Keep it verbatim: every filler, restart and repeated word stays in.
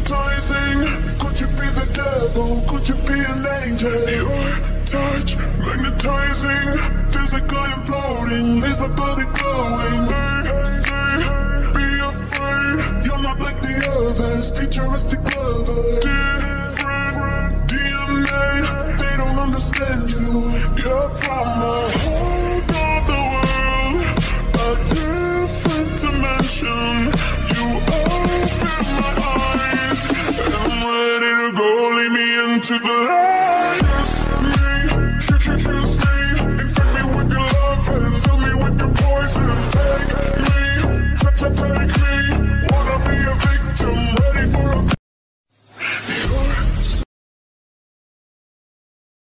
hypnotizing. Could you be the devil? Could you be an angel? Your touch, magnetizing. Feels like I am floating, leaves my body glowing. They say, be afraid. You're not like the others, futuristic lover.